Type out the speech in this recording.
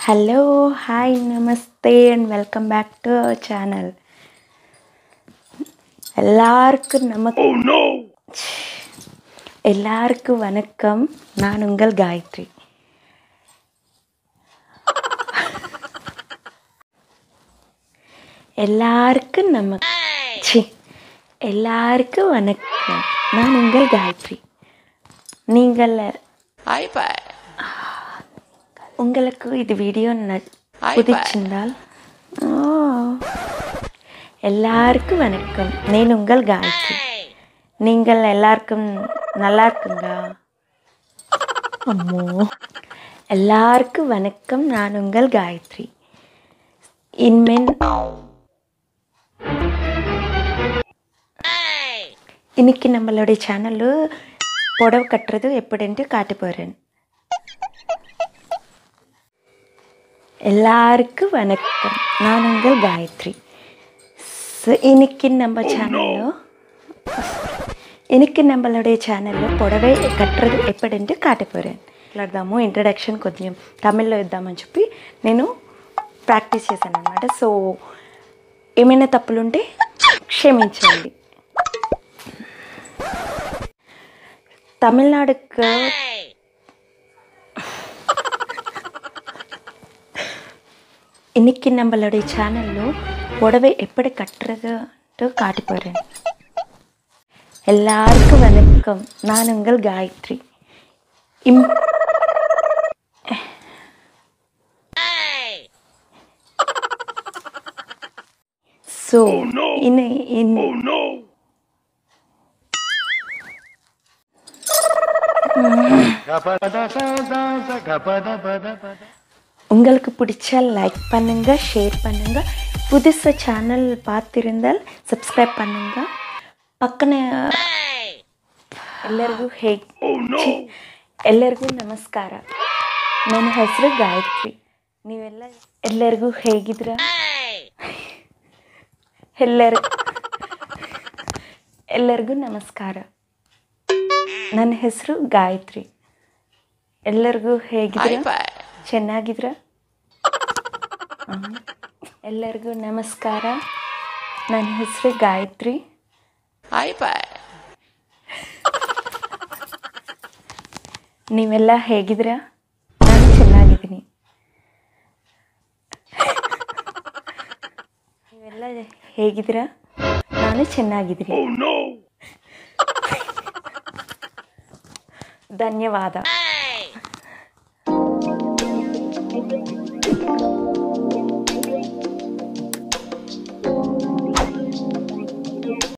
Hello, hi, namaste and welcome back to our channel. எல்லாருக்கும் வணக்கம். நான் உங்கள் காயத்ரி. எல்லாருக்கும் வணக்கம். நான் உங்கள் காயத்ரி. நீங்கள் உங்களுக்கு இது வீடியோ பிடிச்சிருந்தால் எல்லாருக்கும் வணக்கம். நான் உங்கள் காயத்ரி. நீங்கள் எல்லாருக்கும் நல்லா இருக்குங்க. அம்மோ, எல்லாருக்கும் வணக்கம். நான் உங்கள் காயத்ரி. இன்னைக்கு நம்மளுடைய சேனல் புடவை கட்டுறது எப்படின்ட்டு காட்ட போகிறேன். எல்லாருக்கும் வணக்கம். நான் உங்கள் காயத்ரி. இன்னைக்கு நம்மளுடைய சேனலில் புடவை కట్టறது ఎప్పుడంటే కాట పోరేన్ మాట్లాడదాము. ఇంట్రడక్షన్ కొంచెం తమిళ్లో ఇద్దామని చెప్పి నేను ప్రాక్టీస్ చేశాను అన్నమాట. సో ఏమైనా తప్పులుంటే క్షమించండి. తమిళనాడుకు இன்னைக்கு நம்மளுடைய சேனலில் புடவை எப்படி கட்டுறதுன்ட்டு காட்ட போகிறேன். எல்லாருக்கும் வணக்கம். நான் உங்கள் காயத்ரி. ஸோ உங்களுக்கு பிடிச்சா லைக் பண்ணுங்க, ஷேர் பண்ணுங்க. புதுசா சேனல் பார்த்திருந்தால் சப்ஸ்கிரைப் பண்ணுங்க. ಪಕ್ಕನೆ ಎಲ್ಲರಿಗೂ ನಮಸ್ಕಾರ. ನನ್ನ ಹೆಸರು ಗಾಯತ್ರಿ. ಎಲ್ಲರಿಗೂ ಹೇಗಿದ್ದೀರಾ? ಎಲ್ಲರಿಗೂ ನಮಸ್ಕಾರ. ನನ್ನ ಹೆಸರು ಗಾಯತ್ರಿ. ಎಲ್ಲರಿಗೂ ಹೇಗಿದ್ದೀರಾ? ಚೆನ್ನಾಗಿದ್ದೀರಾ? ಎಲ್ಲರಿಗೂ ನಮಸ್ಕಾರ. ನನ್ನ ಹೆಸರು ಗಾಯತ್ರಿ. ನೀವೆಲ್ಲ ಹೇಗಿದ್ದೀರಾ? ನಾನು ಚೆನ್ನಾಗಿದ್ದೀನಿ. ನೀವೆಲ್ಲ ಹೇಗಿದ್ದೀರಾ? ನಾನು ಚೆನ್ನಾಗಿದ್ದೀನಿ. ಧನ್ಯವಾದ.